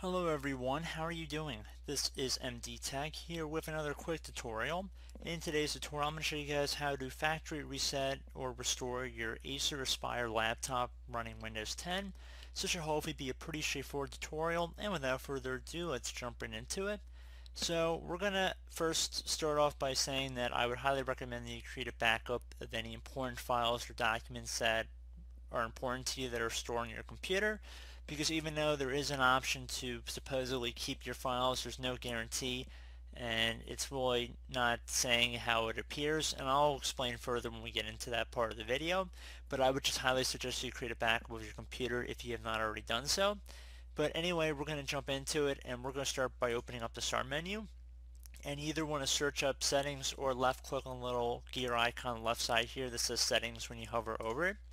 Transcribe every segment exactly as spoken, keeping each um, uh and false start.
Hello everyone, how are you doing? This is M D Tech here with another quick tutorial. In today's tutorial I'm going to show you guys how to factory reset or restore your Acer Aspire laptop running Windows ten. So this should hopefully be a pretty straightforward tutorial, and without further ado, let's jump right into it. So we're going to first start off by saying that I would highly recommend that you create a backup of any important files or documents that are important to you that are stored on your computer, because even though there is an option to supposedly keep your files, there's no guarantee, and it's really not saying how it appears, and I'll explain further when we get into that part of the video. But I would just highly suggest you create a backup of your computer if you have not already done so. But anyway, we're going to jump into it, and we're going to start by opening up the start menu, and you either want to search up settings or left click on the little gear icon on the left side here that says settings when you hover over it.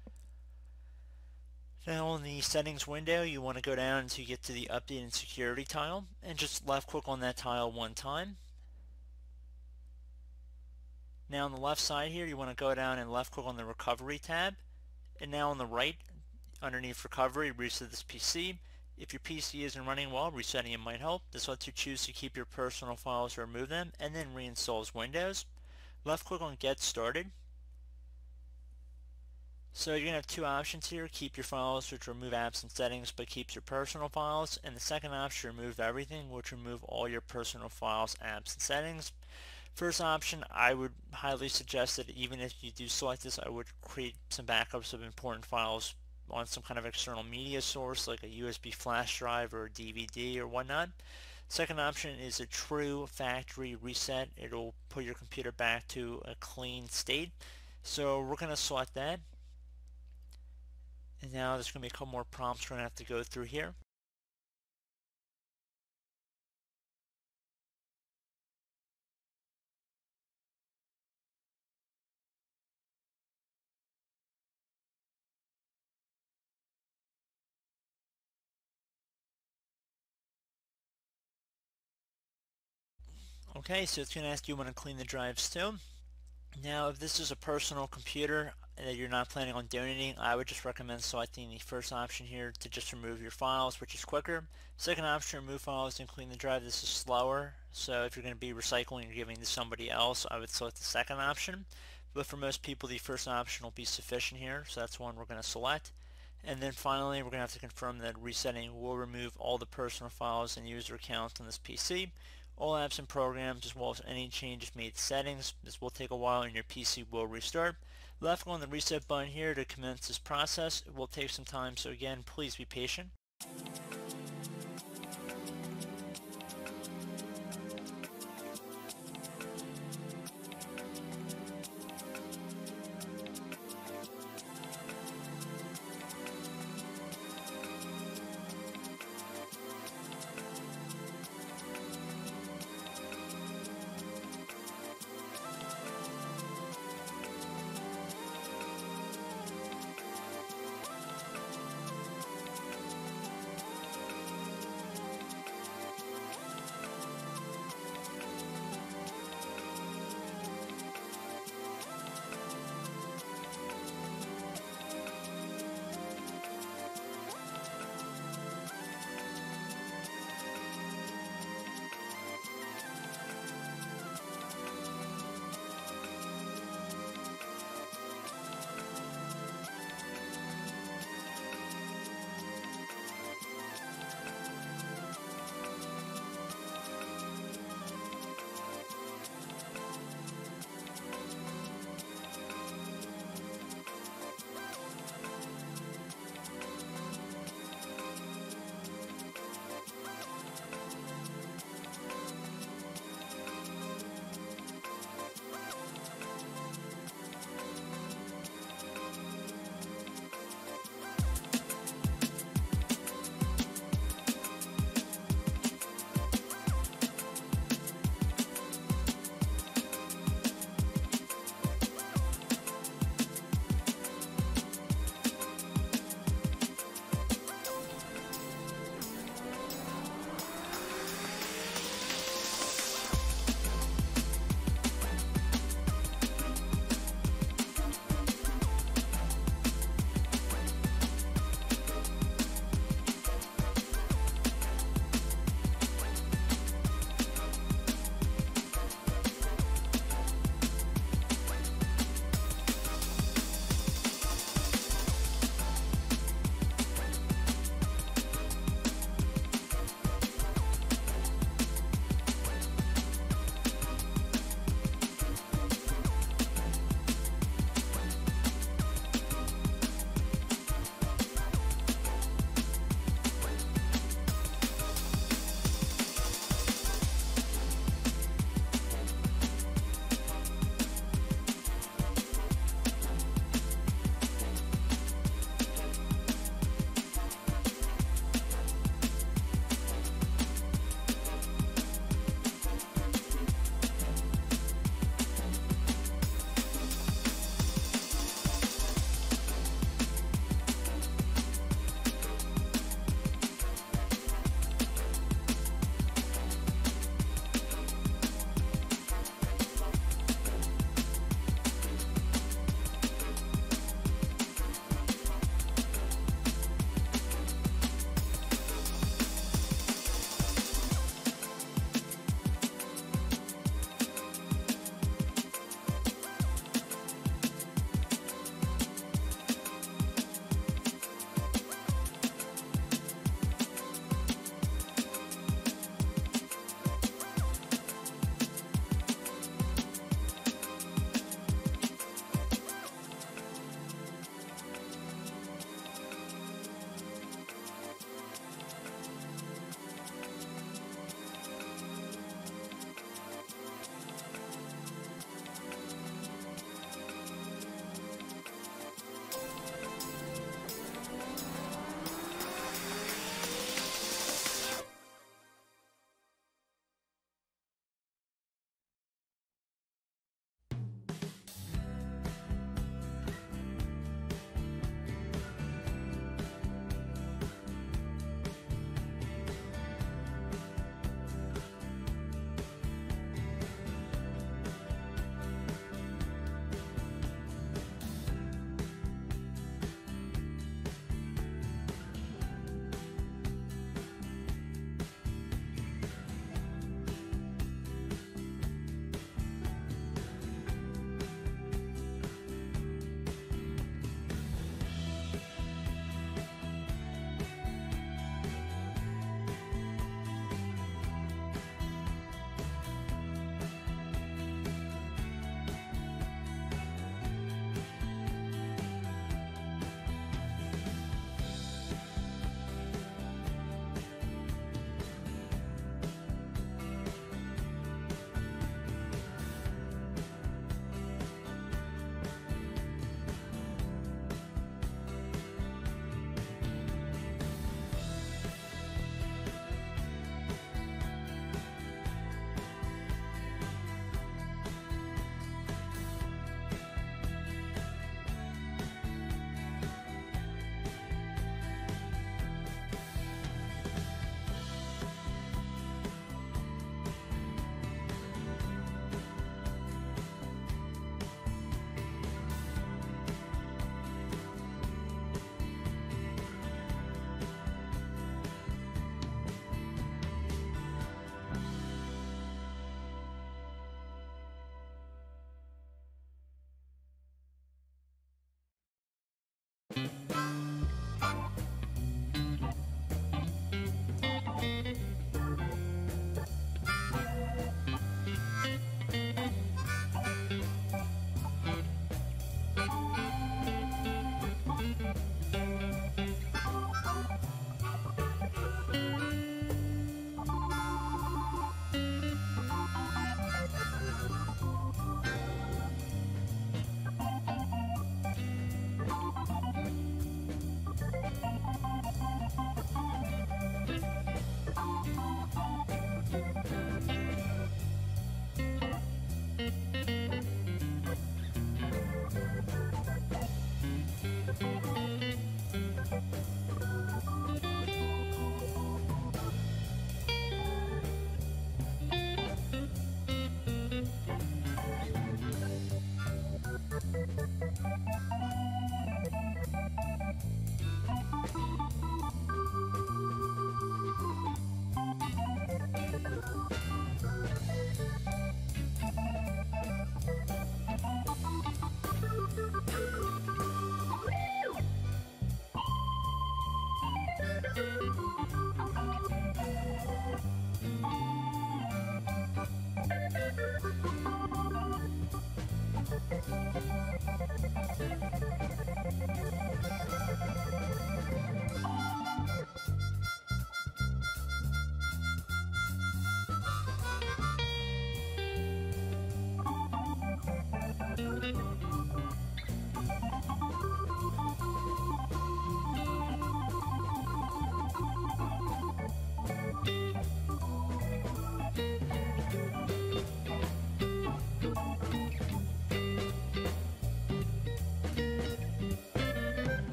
Now in the settings window, you want to go down until you get to the update and security tile, and just left click on that tile one time. Now on the left side here, you want to go down and left click on the recovery tab, and now on the right underneath recovery, reset this P C. If your P C isn't running well, resetting it might help. This lets you choose to keep your personal files or remove them, and then reinstalls Windows. Left click on get started. So you're going to have two options here: keep your files, which remove apps and settings but keeps your personal files, and the second option, remove everything, which remove all your personal files, apps, and settings. First option, I would highly suggest that even if you do select this, I would create some backups of important files on some kind of external media source like a U S B flash drive or a D V D or whatnot. Second option is a true factory reset. It'll put your computer back to a clean state. So we're going to select that. And now there's going to be a couple more prompts we're going to have to go through here. Okay, so it's going to ask you want to clean the drives too. Now if this is a personal computer that you're not planning on donating, I would just recommend selecting the first option here to just remove your files, which is quicker. Second option, remove files and clean the drive. This is slower, so if you're going to be recycling or giving to somebody else, I would select the second option. But for most people, the first option will be sufficient here, so that's one we're going to select. And then finally, we're going to have to confirm that resetting will remove all the personal files and user accounts on this P C, all apps and programs, as well as any changes made to settings. This will take a while and your P C will restart. Left click on the reset button here to commence this process. It will take some time, so again, please be patient.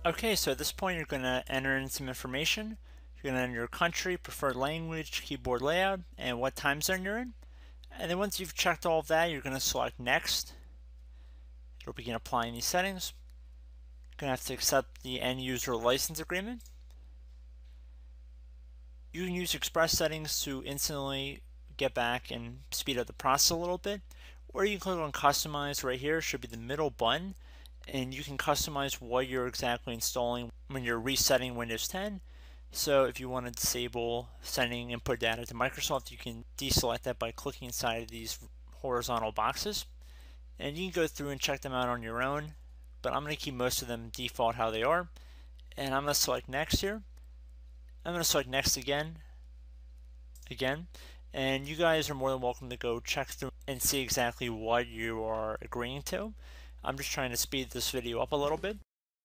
Okay, so at this point you're going to enter in some information. You're going to enter your country, preferred language, keyboard layout, and what time zone you're in. And then once you've checked all of that, you're going to select Next. It'll begin applying these settings. You're going to have to accept the end user license agreement. You can use Express settings to instantly get back and speed up the process a little bit, or you can click on Customize right here. It should be the middle button, and you can customize what you're exactly installing when you're resetting Windows ten. So if you want to disable sending input data to Microsoft, you can deselect that by clicking inside of these horizontal boxes. And you can go through and check them out on your own, but I'm going to keep most of them default how they are. And I'm going to select Next here. I'm going to select Next again, again, and you guys are more than welcome to go check through and see exactly what you are agreeing to. I'm just trying to speed this video up a little bit.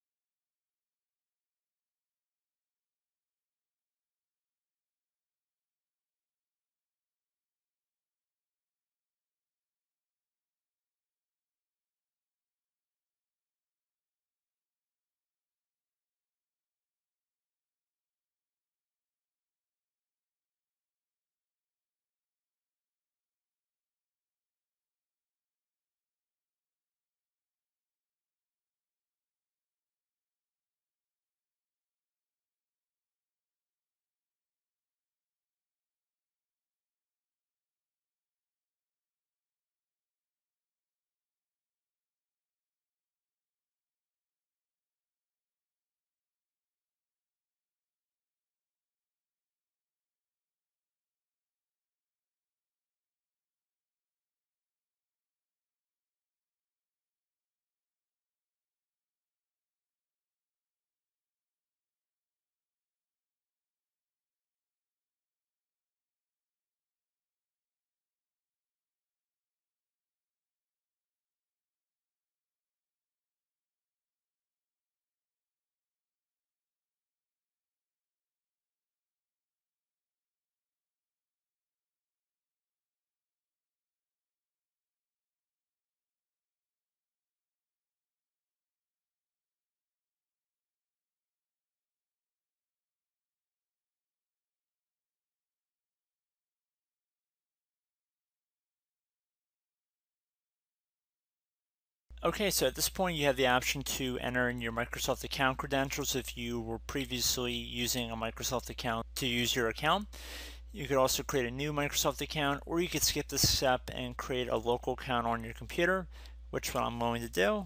Okay, so at this point you have the option to enter in your Microsoft account credentials if you were previously using a Microsoft account to use your account. You could also create a new Microsoft account, or you could skip this step and create a local account on your computer, which what I'm going to do.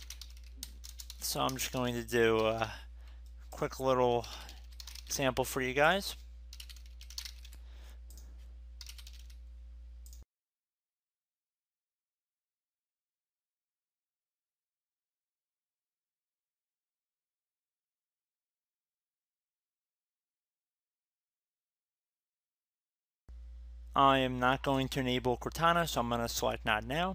So I'm just going to do a quick little example for you guys. I am not going to enable Cortana, so I'm going to select Not Now.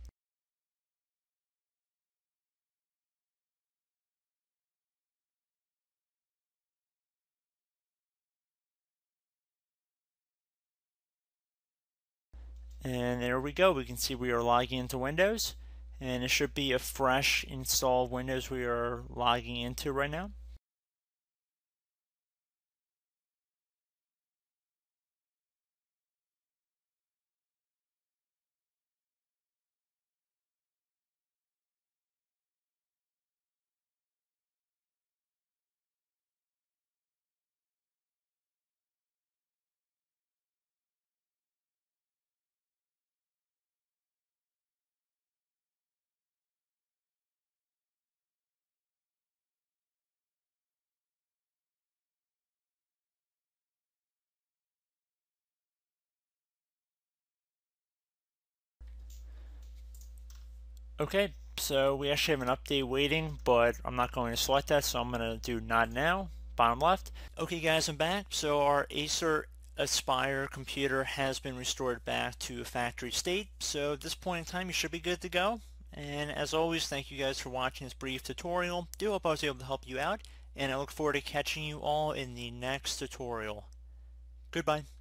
And there we go. We can see we are logging into Windows, and it should be a fresh installed Windows we are logging into right now. Okay, so we actually have an update waiting, but I'm not going to select that, so I'm going to do Not Now, bottom left. Okay guys, I'm back. So our Acer Aspire computer has been restored back to factory state. So at this point in time, you should be good to go. And as always, thank you guys for watching this brief tutorial. Do hope I was able to help you out, and I look forward to catching you all in the next tutorial. Goodbye.